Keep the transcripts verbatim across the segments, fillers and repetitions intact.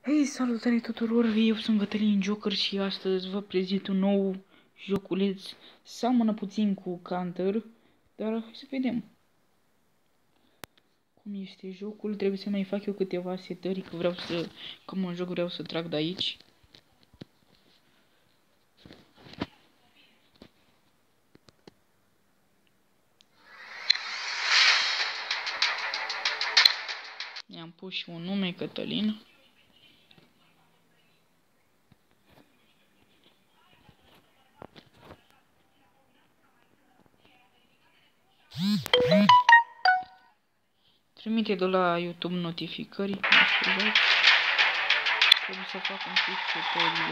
Hei, salutare tuturor, eu sunt Cătălin Joker și astăzi vă prezint un nou joculeț. Seamănă puțin cu Counter, dar hai să vedem cum este jocul. Trebuie să mai fac eu câteva setări, că vreau să, că mă joc, vreau să trag de aici. I-am pus și un nume, Cătălin. Trimite de la YouTube notificări, mă scuzați. Trebuie să fac un pic setările.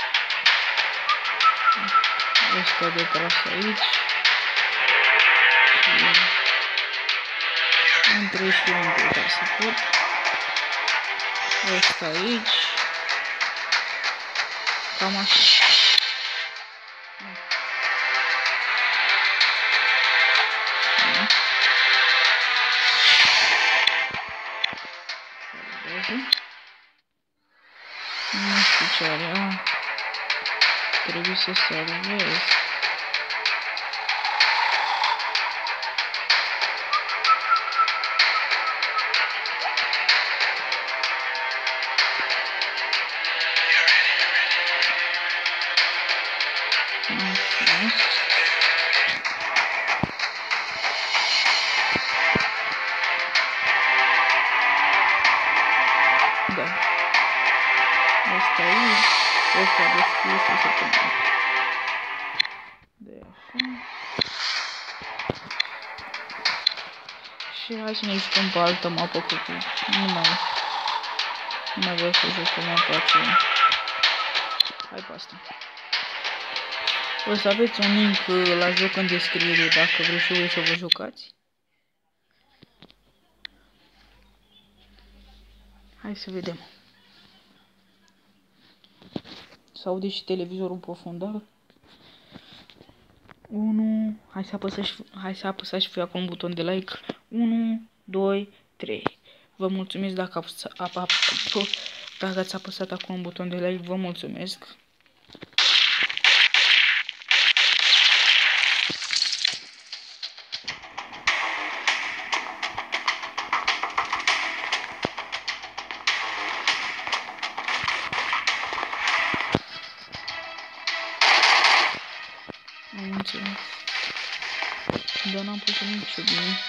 Ăsta de tras aici. Între și între, ca să pot. Ăsta aici. Cam așa. Nu știu ce are. Ah, trebuie să salvez. Da. Asta aici, ăsta deschis, o să punem. De așa. Și hai să ne jucăm pe altă mapă, că nu mai, nu mai vreau să joc pe mapa aceea. Hai pe asta. O să aveți un link la joc în descriere dacă vreți și voi să vă jucați. Hai să vedem. S-aude și televizorul pe fundal. unu. Hai să apăsați, hai să apăsați și voi acolo un buton de like. unu, doi, trei. Vă mulțumesc dacă, apă, apă, dacă ați apăsat acolo un buton de like. Vă mulțumesc. Am înțeles. Dar n-am pus nicio bine.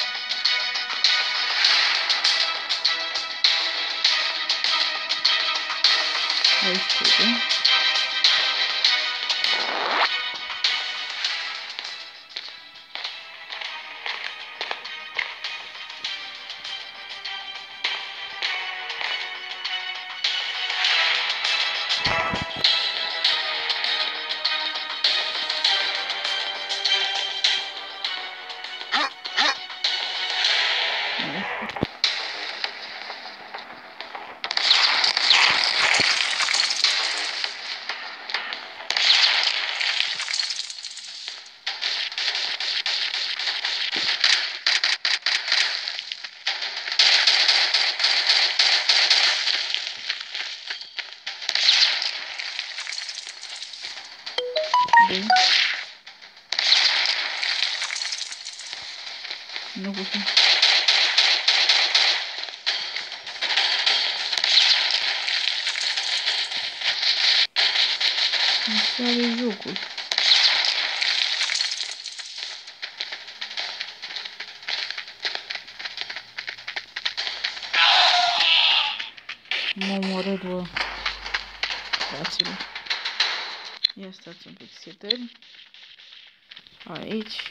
Hai să vedem. Bine. Nu putem. Asta are jocul. M-a omorât, bă. Fraților. Ia stați un pic setări. Aici.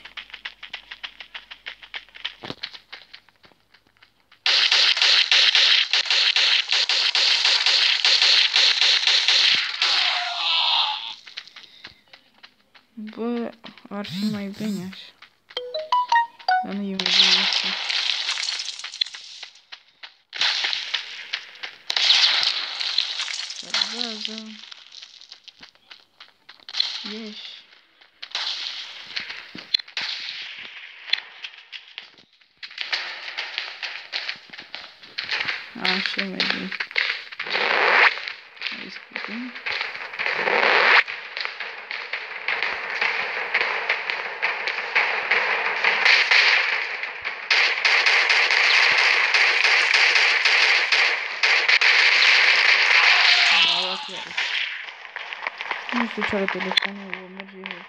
Bă, ar fi mai bine așa. Dar nu e mai bine așa. Salvează. Ieși. Așa mai bine. bine. Nu știu ce are telefonul, merge el.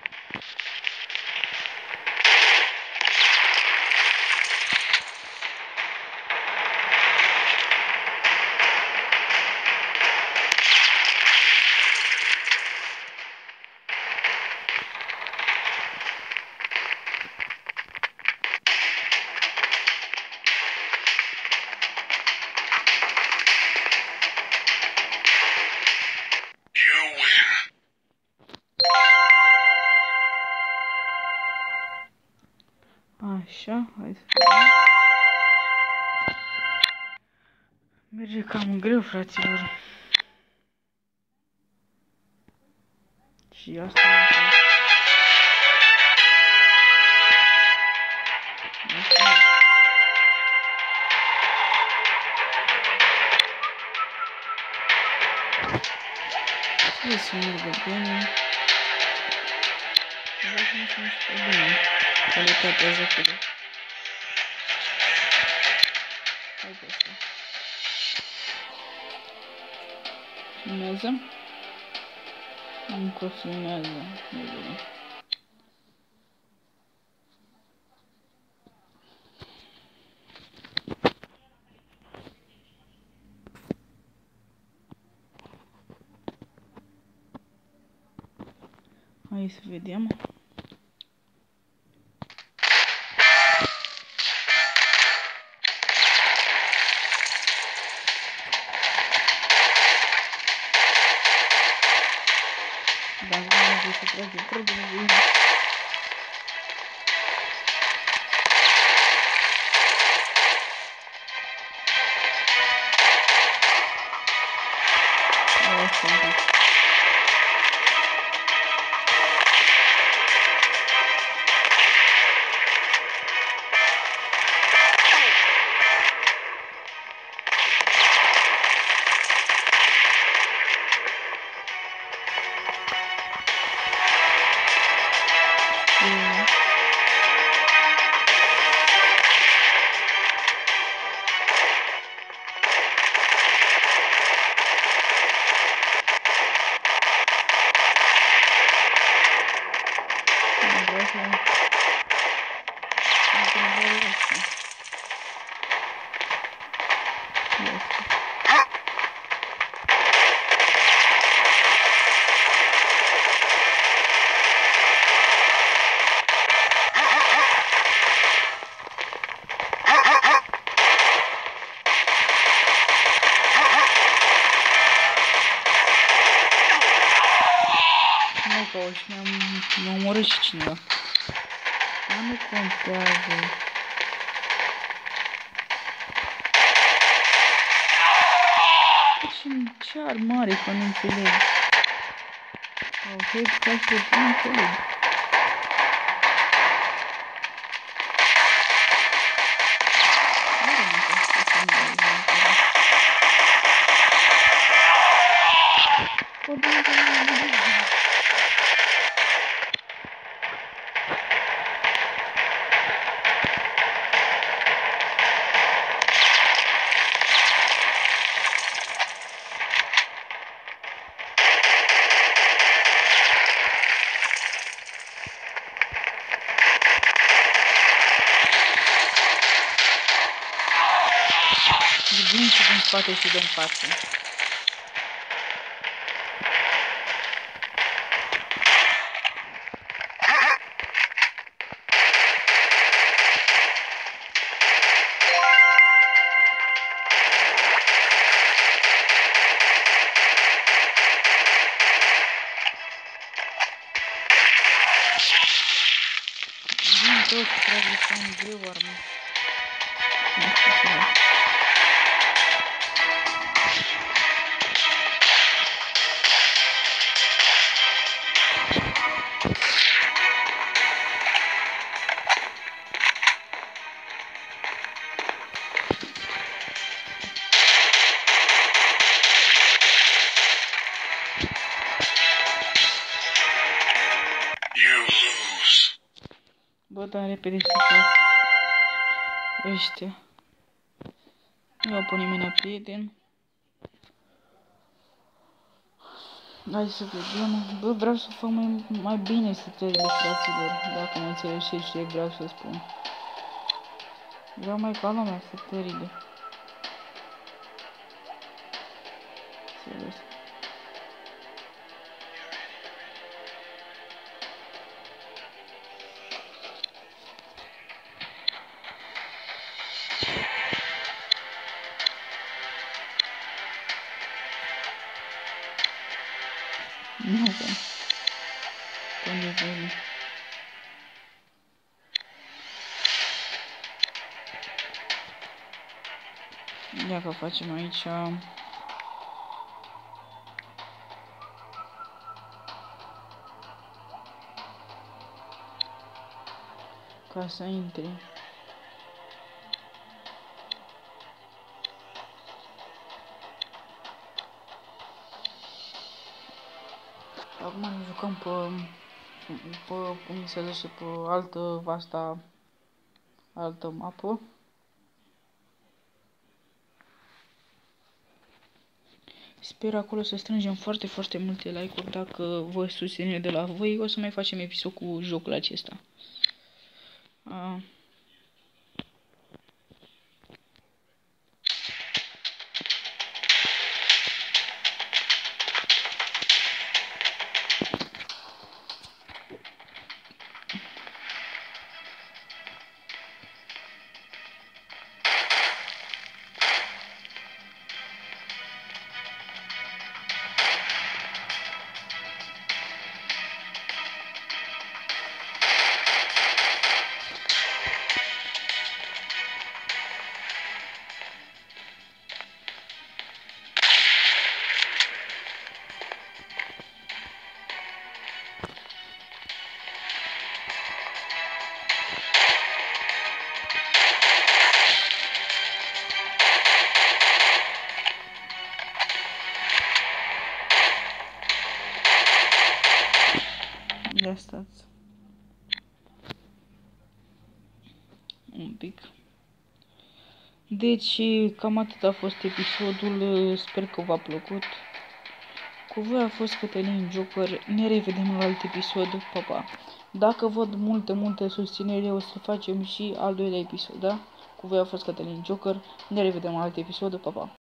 Așa, hai să vedem. Merge cam greu, fraților. Și asta nu știu. Ce să mergă bine. Vreau să nu se mișcă bine. Calitatea jocului. Hai pe asta. Filmează. Încă filmează. Nu bine. Hai să vedem. Dar nu trebuie să trage, trebuie să vină. Asta un pic. Și mi-a omorât și cineva. Dar nu contează. Și ce armare, că nu înțeleg. Ok, ca să nu înțeleg. Din și din spate și din față. Din tot trebuie să am greu armă. Nu știu ce e. dar repede să fac ăștia. Nu au pe nimeni prieten. Hai să vedem. Bă, vreau să fac mai, mai bine setările, fraților. Dacă mă înțelegeți ce vreau să spun. Vreau mai ca lumea setările. Înțeles. Nu, bă. Pe nivelul. Ia că facem aici. Ca să intre. Acum ne jucăm pe, pe, cum se zice, pe altă vasta, altă mapă. Sper acolo să strângem foarte, foarte multe like-uri. Dacă vă susține de la voi, o să mai facem episod cu jocul acesta. A. Ia stați. Un pic. Deci, cam atât a fost episodul. Sper că v-a plăcut. Cu voi a fost Cătălin Joker. Ne revedem la alt episod. Pa, pa. Dacă văd multe, multe susținere, o să facem și al doilea episod, da? Cu voi a fost Cătălin Joker. Ne revedem la alt episod. Pa, pa.